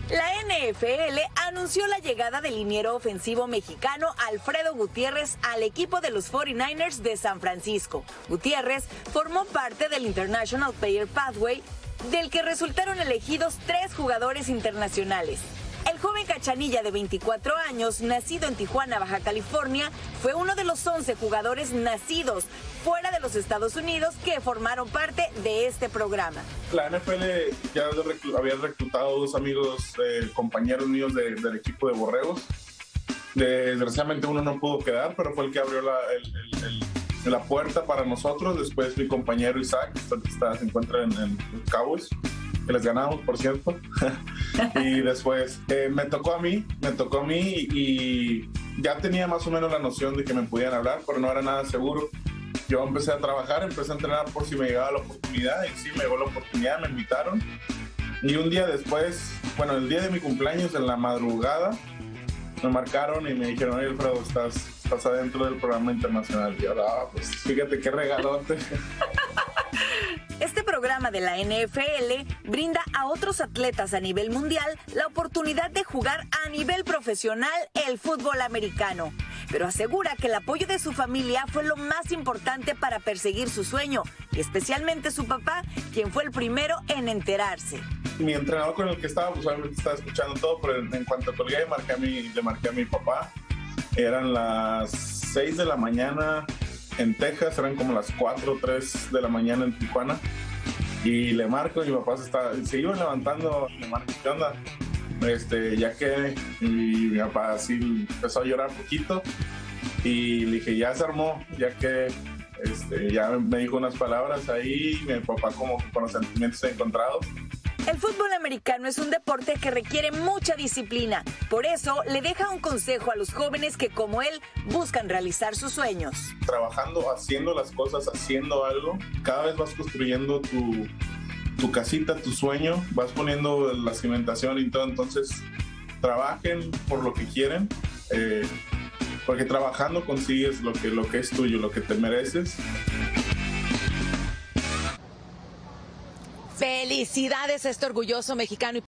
La NFL anunció la llegada del liniero ofensivo mexicano Alfredo Gutiérrez al equipo de los 49ers de San Francisco. Gutiérrez formó parte del International Player Pathway, del que resultaron elegidos 3 jugadores internacionales. El joven cachanilla de 24 años, nacido en Tijuana, Baja California, fue uno de los 11 jugadores nacidos fuera de los Estados Unidos que formaron parte de este programa. La NFL ya había reclutado 2 amigos, compañeros míos del equipo de Borregos. Desgraciadamente uno no pudo quedar, pero fue el que abrió la puerta para nosotros. Después mi compañero Isaac, se encuentra en los Cowboys, que les ganamos, por cierto. Y después me tocó a mí y ya tenía más o menos la noción de que me podían hablar, pero no era nada seguro. Yo empecé a trabajar, empecé a entrenar por si me llegaba la oportunidad, y sí, me llegó la oportunidad, me invitaron. Y un día después, bueno, el día de mi cumpleaños, en la madrugada, me marcaron y me dijeron: oye, Alfredo, estás adentro del programa internacional. Y ahora, pues fíjate qué regalote. Este programa de la NFL brinda a otros atletas a nivel mundial la oportunidad de jugar a nivel profesional el fútbol americano, pero asegura que el apoyo de su familia fue lo más importante para perseguir su sueño, y especialmente su papá, quien fue el primero en enterarse. Mi entrenador con el que estaba, pues obviamente estaba escuchando todo, pero en cuanto colgué, le marqué a mi papá. Eran las 6 de la mañana en Texas, eran como las 4 o 3 de la mañana en Tijuana, y le marco, y mi papá se iba levantando. Le marco: ¿qué onda? Ya que, y mi papá así empezó a llorar un poquito, y le dije: ya se armó, ya que ya me dijo unas palabras ahí, mi papá como con los sentimientos encontrados. El fútbol americano es un deporte que requiere mucha disciplina. Por eso, le deja un consejo a los jóvenes que, como él, buscan realizar sus sueños. Trabajando, haciendo las cosas, haciendo algo, cada vez vas construyendo tu casita, tu sueño, vas poniendo la cimentación y todo. Entonces, trabajen por lo que quieren, porque trabajando consigues lo que es tuyo, lo que te mereces. Felicidades a este orgulloso mexicano.